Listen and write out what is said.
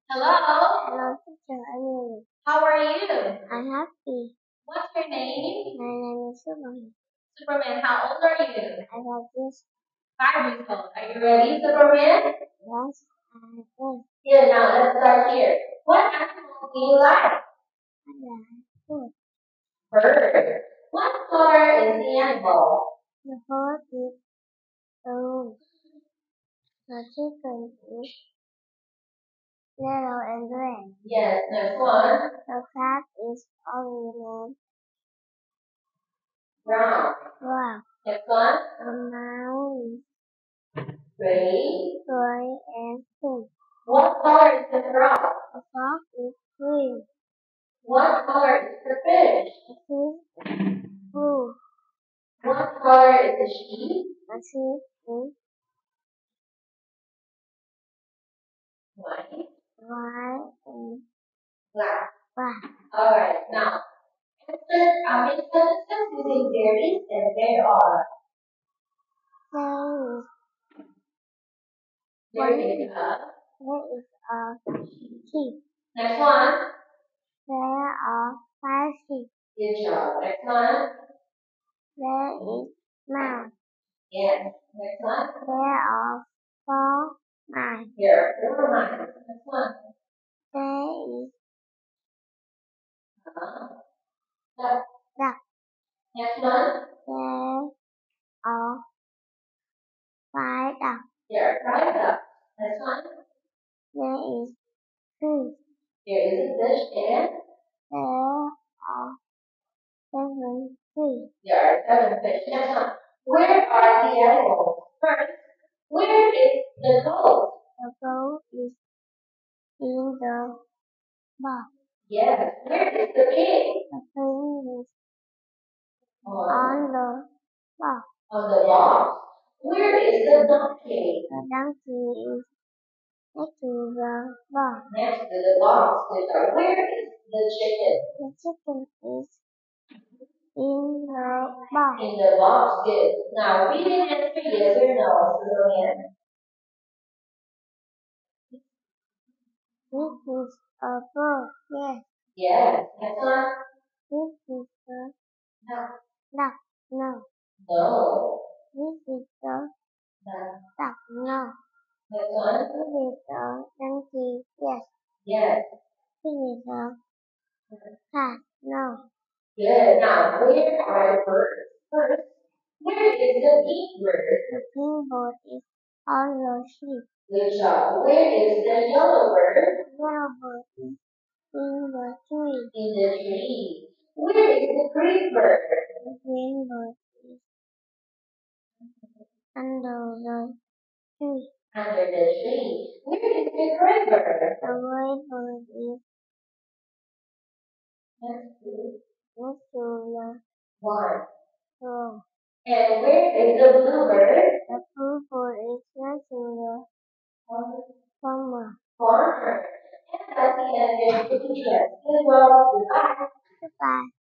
Hello. Hello, teacher Emily. How are you? I'm happy. What's your name? My name is Superman. Superman. How old are you? I got this. 5 years old. Are you ready, Superman? Yes, I do. Good. Now let's start here. What animal do you like? I like food. Bird. What color is the animal? The bird is blue. The chicken is yellow and red. Yes. Next one. The cat is orange Brown. and brown. Next one. The mouse is Gray. gray and pink. What color is the frog? The frog is green. What color is the fish? The fish is blue. What color is the sheep? The sheep is White. white and Black. black. Alright, now, make sentences using there is and there are. There There is is a sheep. Next one. There are 5 sheep. Good job. Next one. There is mouse. Yes. Next one. There are 4 mice. Here are 4 mice. Next one. There is Duck. duck. Next one. There are 5 ducks. Here are 5 ducks. Next one. There is fish. Here is a fish and There are 7 fish. there are 7 fish. Next one. Where are the animals? First, where is the goat? The goat is in the box. Yes. Where is the pig? The pig is On on the box. the box. Where is the donkey? The donkey is next to the box. Next to the box. Where is the chicken? The chicken is in the box. In the box. Good. Now read and answer yes or no. Superman. This is a bird. Yes. Yes. Next one. This is a No. duck. No. No. This is a No. duck. No. Next one. This is a donkey. Yes. Yes. This is a cat. No. Good. Now where are the birds? First, where is the pink bird? The pink bird is on the sheep. Good job. Where is the yellow bird? The yellow bird is in the tree. In the tree. Where is the green bird? The green bird is under the tree. Under the tree. Where is the gray bird? The gray bird is Next to next to the one. door. And where is the blue bird? The blue bird is next to the farmer. Farmer. And that's the end of the picture. Good job. Goodbye.